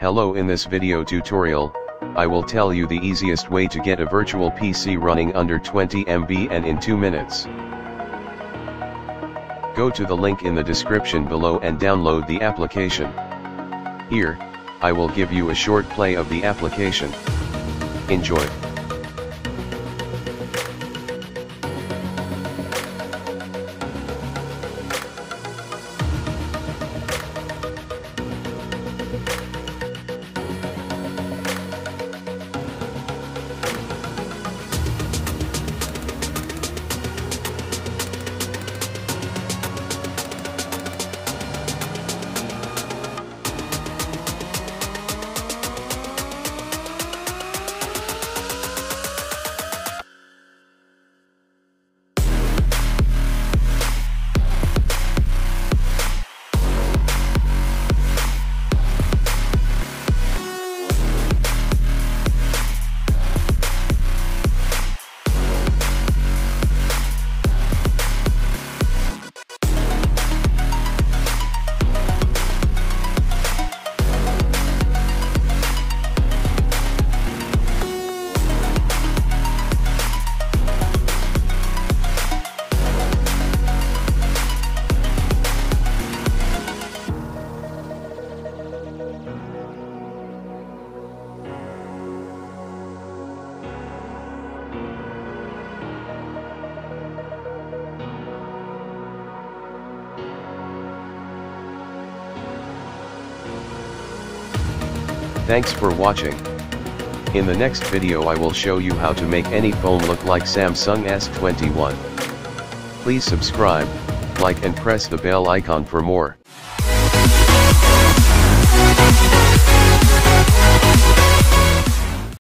Hello, in this video tutorial, I will tell you the easiest way to get a virtual PC running under 20 MB and in 2 minutes. Go to the link in the description below and download the application. Here, I will give you a short play of the application. Enjoy. Thanks for watching. In the next video I will show you how to make any phone look like Samsung S21. Please subscribe, like and press the bell icon for more.